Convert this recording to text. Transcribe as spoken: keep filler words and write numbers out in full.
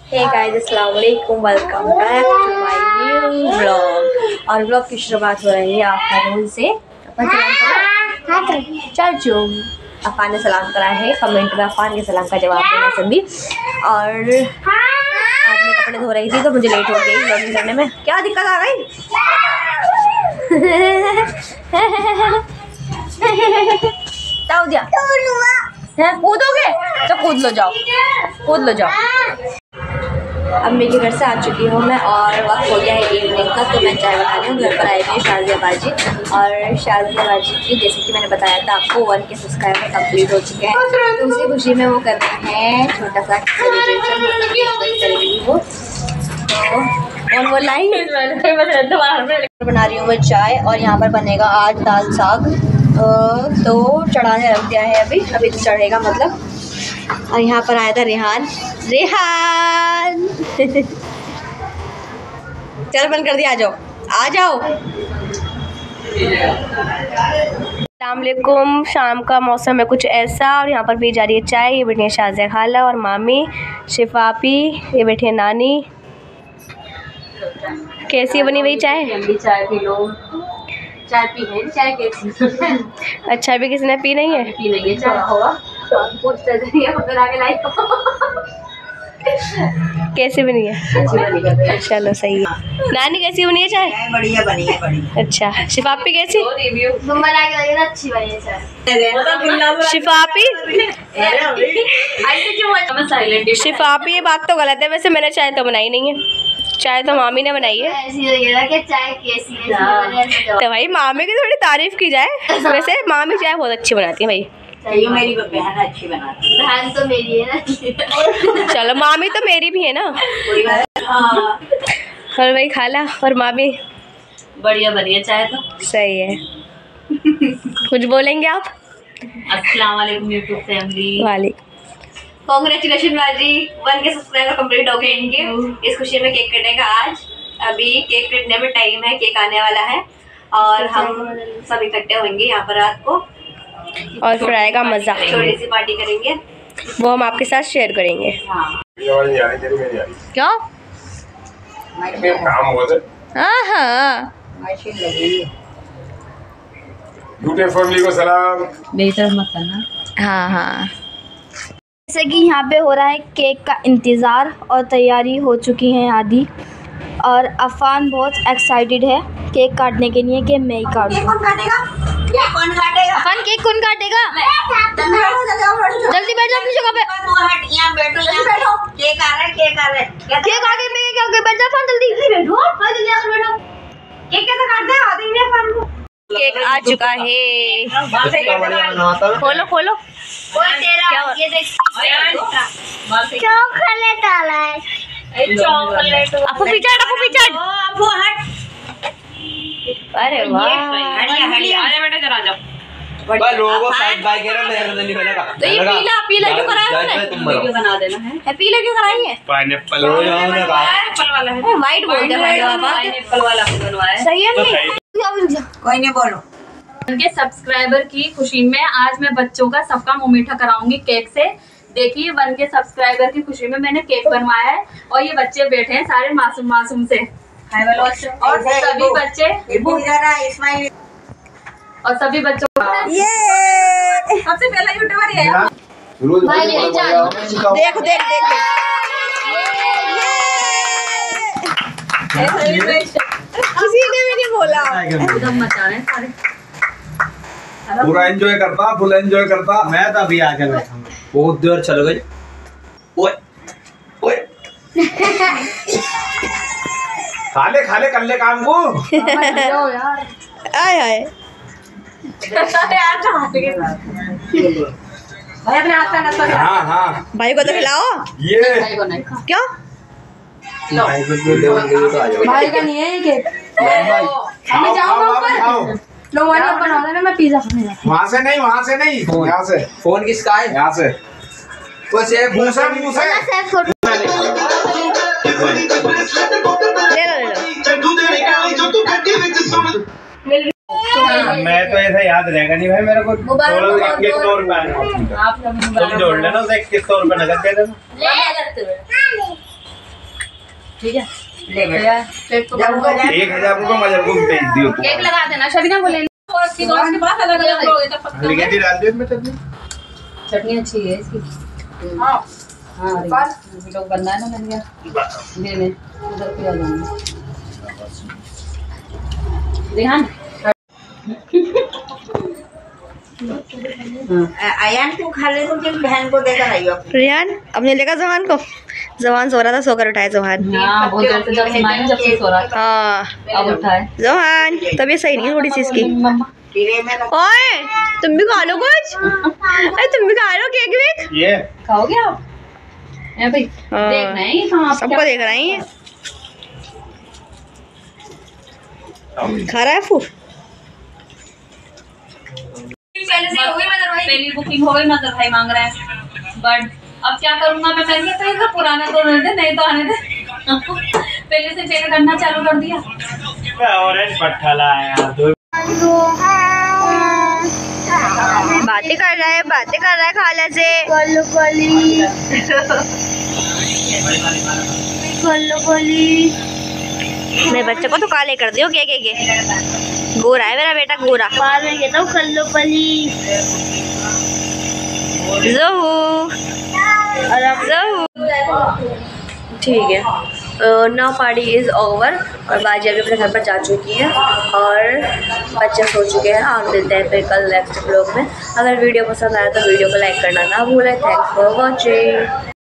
हे guys, अस्सलाम वालेकुम, welcome back to my new vlog. और व्लॉग की शुरुआत हो रही है आफ्टरनून से। अपन सलाम करो, चल जो अफान ने सलाम करा है, कमेंट में अफान के सलाम का जवाब देना सभी। और आज मैं कपड़े धो रही थी तो मुझे लेट हो गई व्लॉगिंग करने में। क्या दिक्कत आ गई? कूदोगे तो कूद लो, जाओ कूद लो जाओ। अम्मी के घर से आ चुकी हूँ मैं और वक्त हो गया है इवनिंग का, तो मैं चाय बनाने हूँ। घर पर आई थी शाज़िया बाजी, और शाज़िया बाजी की जैसे कि मैंने बताया था आपको वन के सब्सक्राइबर कंप्लीट हो चुके हैं, तो उसी खुशी में वो कर रहे हैं छोटा सा सेलिब्रेशन करेगी वो। तो और वो लाइन बना रही हूँ मैं चाय, और यहाँ पर बनेगा आज दाल साग, तो चढ़ाने रख दिया है अभी अभी तो चढ़ेगा मतलब। और यहाँ पर आया था रेहान रेहान चल बंद कर दिया, आ जाओ आ जाओ। अस्सलाम वालेकुम, शाम का मौसम है कुछ ऐसा, और यहाँ पर भी जा रही है चाय। ये बैठी है शाज़िया खाला और मामी शिफापी, ये बैठी है नानी। कैसी बनी हुई चाय? चाय पी लो, चाय पी है, चाय कैसी? अच्छा अभी किसी ने पी नहीं है? पी नहीं है चाय होगा कैसी बनी है? चलो सही है। नानी कैसी बनी है चाय? बढ़िया बनी है, बढ़िया। अच्छा शिफापी कैसी? तुम बना के ना अच्छी बनी है चाय। शिफापी साइलेंट शिफापी ये बात तो गलत है, वैसे मैंने चाय तो बनाई नहीं है, चाय तो मामी ने बनाई है। ऐसी लगेगा कि चाय कैसी है तो भाई मामी की थोड़ी तारीफ की जाए, वैसे मामी चाय बहुत अच्छी बनाती है भाई। ये मेरी बहन अच्छी बनाती है। बहन तो मेरी है ना। चलो मामी तो मेरी भी है ना। हाँ। और भाई खाला और मामी बढ़िया बनी है चाय तो। सही है। कुछ बोलेंगे आप? अस्सलाम वालेकुम यूट्यूब फैमिली। वालेकुम। कांग्रेचुलेशन बाजी, वन के सब्सक्राइबर कंप्लीट हो गए इनके। इस खुशी में केक कटेगा आज, अभी केक कटने में टाइम है, केक आने वाला है और हम सब इकट्ठे होंगे यहाँ पर रात को, और फिर आएगा मजा। छोटी सी पार्टी करेंगे, वो हम आपके साथ शेयर करेंगे। हाँ। क्या काम हो जाए? हाँ हाँ मशीन लगी है। झूठे फैमिली को सलाम। मेरी तरफ मत करना। हाँ हाँ। जैसे कि यहाँ पे हो रहा है केक का इंतज़ार और तैयारी हो चुकी है आधी, और अफान बहुत एक्साइटेड है केक काटने के लिए कि मैं ही काटूँ। कौन काटेगा? केक कौन काटेगा? अफान केक कौन काटेगा? जल्दी बैठ जा अपनी जगह पे। तू हट, यहाँ बैठो, यहाँ बैठो। केक आ रहा है, केक आ रहा है। केक आगे में क्या हो गया? बैठ जा अफान, जल्दी बैठो, जल्दी आकर बैठो। केक कैसे काटते हैं? आते ही अपन को। केक आ चुका है, खोलो खोलो। क्या हो- ये देख चॉकलेट डाला है। चॉकलेट आपको पीछा आपको पीछा वो हट। अरे वाह, हटिया हटिया। आजा बेटा जरा जाओ। भाई लोगों को साइड बाय कह रहा है, नहीं बनेगा। तो ये पीला पीला क्यों कराया उन्होंने? तुम मरो। बना देना है। है पीला क्यों कराई है? पाइनएप्पल लो जाओ ना कहा। पाइनएप्पल वाला है। वाइट बोलते हैं पापा। पाइनएप्पल वाला बनवाया है। सही है नहीं? कोई नहीं बोलो। उनके सब्सक्राइबर की खुशी में आज मैं बच्चों का सबका मुंह मीठा कराऊंगी केक से। देखिए वन के सब्सक्राइबर की खुशी में मैंने केक बनवाया है, और ये बच्चे बैठे हैं सारे मासूम मासूम से, और सभी बच्चे इस्माइल और सभी बच्चों ये सबसे पहला यूट्यूबर ये है। देख देख देख किसी ने भी नहीं बोला। एकदम मचा रहे हैं सारे। पूरा एंजॉय करता, फुल एंजॉय करता। मैं तो अभी आके बैठा हूँ, बहुत देर चल गई। ओए ओए खाले खाले कर ले काम को। यार आए आए हाँ हाँ भाई को तो खिलाओ। ये भाई को नहीं खा। क्या भाई को तो दे दे तो आ जाओ। भाई का नहीं है ये केक। मैं जाऊंगा ऊपर। लो वाला बना देना, मैं पिज्जा खाने जा। वहाँ से नहीं, वहाँ से नहीं, यहाँ से। फोन किसका है? यहाँ से। वो सेफ मुँह से मुँह से। ले लो ले लो। मैं तो ऐसा याद रहेगा नहीं भाई मेरे को। इक्कीस सौ रुपए तुम जोड़ लेना, उसे इक्कीस सौ रुपए नगद दे देना। ठीक है ले बेटा केक तो जब वो जाए एक हजार रुपये मजर को भेज दियो तू केक लगा देना शबीना को ले लो उसकी दोस्त के पास अलग अलग लोग तब पक्का हल्दी की डाल दियो इसमें चटनी चटनी अच्छी है इसकी हां हां अरे लोग बनना है ना मैंने दे दे उधर पे आ जाना रेहान आयान तू खा ले तो जिन बहन को देकर आइयो रियान अपने लेगा जवान को जवान सो रहा था सोकर उठाए जवान हां बहुत देर से जब से मायने जब से सो रहा था हाँ अब उठाए जवान तबीयत सही नहीं है थोड़ी सी इसकी पीरे में रख- ओए तुम भी खा लो कुछ अरे तुम भी खा लो केक वेक ये खाओगे आप ए भाई हाँ। देखना है ये कहां सबको देख रहा है ये खा रहा है फू पहले से हो गई मदर भाई पहली बुकिंग हो गई मदर भाई मांग रहे हैं बट अब क्या करूंगा मैं मैंने कहा था पुराना तो रहने दे नहीं तो आने दे पहले से चेक करना चालू कर दिया ऑरेंज पट्टा लाया दो बातें कर रहा है बातें कर रहा है खाला से कल्लू कली कल्लू कली मेरे बच्चे को तो काले कर दियो के के के गोरा है मेरा बेटा गोरा बाद में कहता हूँ कल्लू कली ज़हू ज़हू ठीक है नाउ पार्टी इज़ ओवर और बाजी अभी अपने घर पर जा चुकी है और बच्चे सो चुके हैं। आप मिलते हैं फिर कल नेक्स्ट ब्लॉग में। अगर वीडियो पसंद आया तो वीडियो को लाइक करना ना भूलें। Thanks for watching.